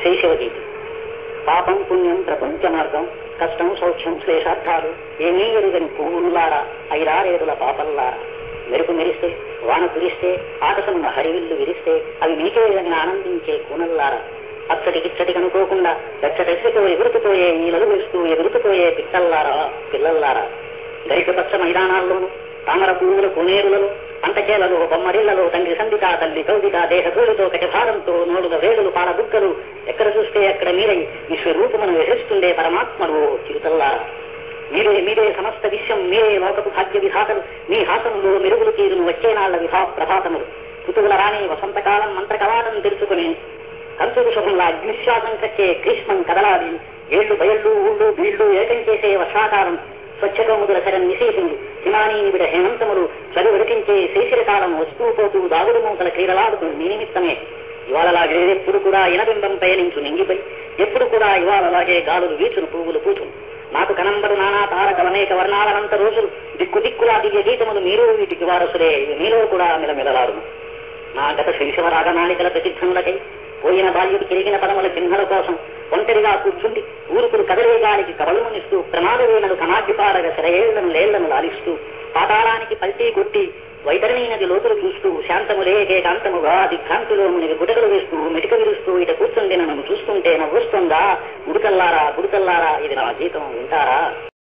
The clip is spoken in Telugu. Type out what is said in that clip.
శైశవ గీతి. పాపం పుణ్యం ప్రపంచ మార్గం, కష్టం సౌఖ్యం శ్లేషార్థాలు ఏమీ ఎరుగని పువ్వులారా, ఐరారేడుల పాపల్లారా. మెరుపు మెరిస్తే, వాన కురిస్తే, ఆకాశమున్న హరివిల్లు విరిస్తే అవి మీకే విధంగా ఆనందించే కూనల్లారా. అచ్చటి కిచ్చటి కనుకోకుండా వెచ్చటెసతో ఎగురుకుపోయే నీళ్ళలు వేస్తూ ఎగురుకుపోయే పిల్లల్లారా. గరిక పచ్చ మైదానాల్లోనూ, తామర పువ్వుల కోనేరులలో, పంటచేలలో, బొమ్మరిళ్లలో తండ్రి సందిక, తల్లి కౌదిక, దేహతోలుతో కటిభారంతో నోలుగ వేలులు, పాలబుగ్గలు, ఎక్కడ చూస్తే అక్కడ మీరై విశ్వరూపమును విహరిస్తుండే పరమాత్మలు చిరుతల్లారా. మీరే సమస్త విశ్వం, మీరే లోకపు భాగ్య విధాతలు. మీ హాసంలో మెరుగులు తీరును వచ్చేనాళ్ల ప్రభాతములు. ఋతువుల రాణి వసంతకాలం మంత్రకవాటం తెరుచుకుని కంచుడు శుభంలా అగ్నిశ్వాసం కచ్చే గ్రీష్మం కదలాది. ఏళ్లు బయళ్ళు ఊళ్ళు బీళ్లు ఏకం చేసే వర్షాకాలం, స్వచ్ఛకౌముదుల శరణ్ నిశేషులు, హిమానీ నిబిడ హేమంతములు, చలి ఉడికించే శైశిరకాలం, వస్తూ పోతూ దాగుడు మూతల క్రీడలాడుతూ మీ నిమిత్తమే. ఇవాళలాగే ఎప్పుడు కూడా ఇనబింబం పయనించు నింగిపై, ఎప్పుడు కూడా ఇవాళలాగే గాలులు వీచును, పువ్వులు పూచును. నాకు కనంబరు నానా తారకలనేక వర్ణాలనంత రోజులు, దిక్కు దిక్కులా దివ్య గీతములు మీరు వీటికి వారసులే, మీలో కూడా మిలమిలలాడును. నా గత శైశవ రాగనాళికల ప్రసిద్ధములకై, పోయిన బాల్యుడు తిరిగిన పదముల చిహ్నల కోసం ఒంటరిగా కూర్చుండి ఊరుకులు కదలే గాలికి కవలుమునిస్తూ, ప్రమాద వేళలు కమాగ్గిపారగ శరయేళ్లను లేళ్లను లాలిస్తూ, పాతాళానికి పల్టీ కొట్టి వైతరణీ నది లోతులు చూస్తూ, శాంతములేకేకాంతముగా దిగ్భ్రాంతిలో మునిగి గుటకలు వేస్తూ మెటిక విరుస్తూ ఇట కూర్చుండి నన్ను చూస్తుంటే నవ్వొస్తుందా? గుడికల్లారా ఇది నా జీతం, వింటారా?